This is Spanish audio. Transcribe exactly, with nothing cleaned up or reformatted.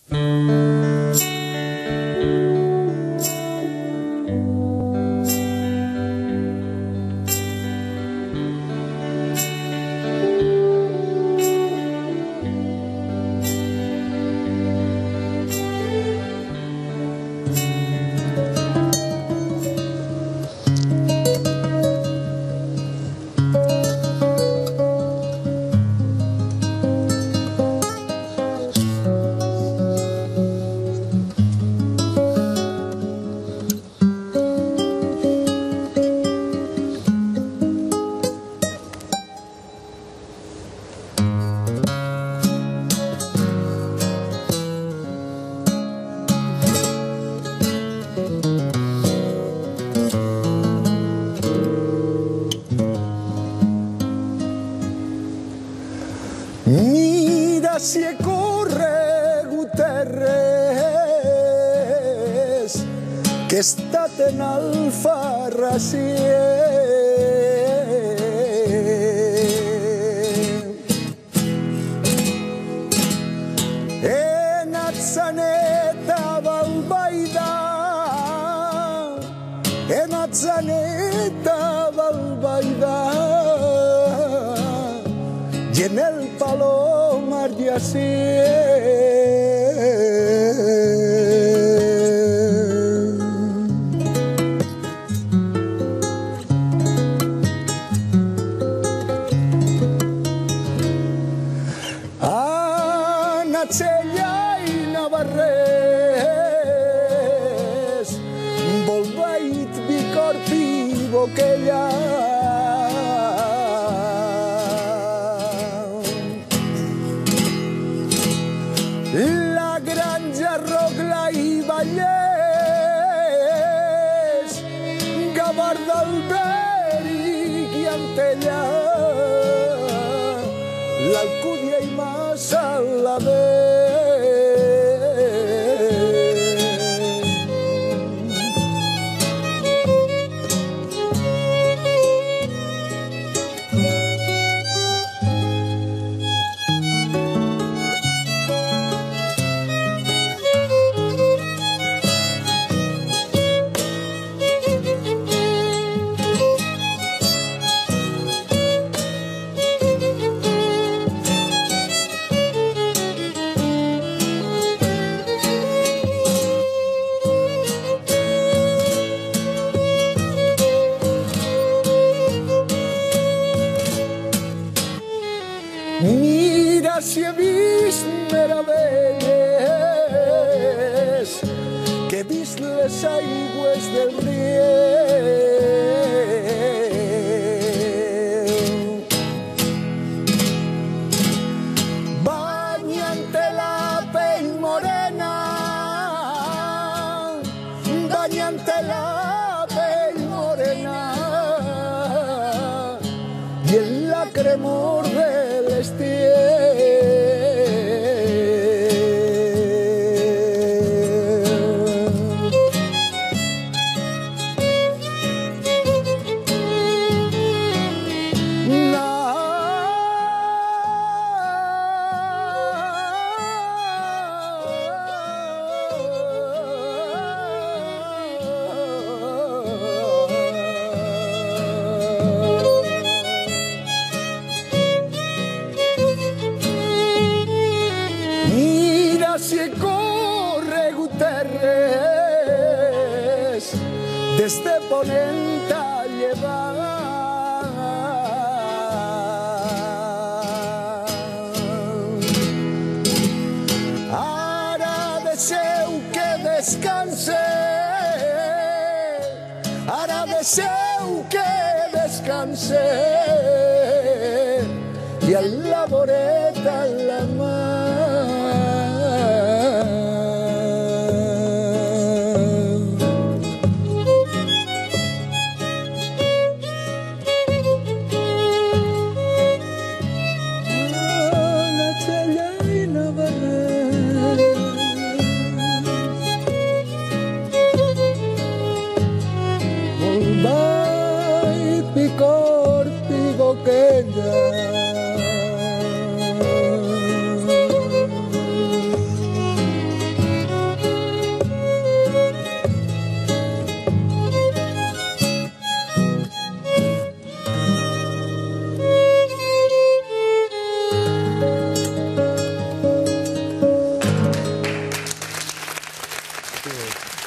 Mira si corre Guterres, que està en Alfarrasí. En Atzaneta Balbaida, en Atzaneta Balbaida, y en el Palomar de así. A Natsella y Navarrés, Bolbait, Bicorpi, Boquella. La Granja, Rogla i Vallès, Gavarda, Alberic i Antella, l'Alcúdia i Massalavés. Mira si he vist meravelles, que he vist les aigües del riu, banyant-te la pell morena, banyant-te la pell morena, i en la cremor de Mira si corre Guterres desde Ponent a llevar. Ara deixeu que descanse, ara deixeu que descanse, i el la voreta en la mà. Bolbait, Bicorpi, Boquella. gràcies.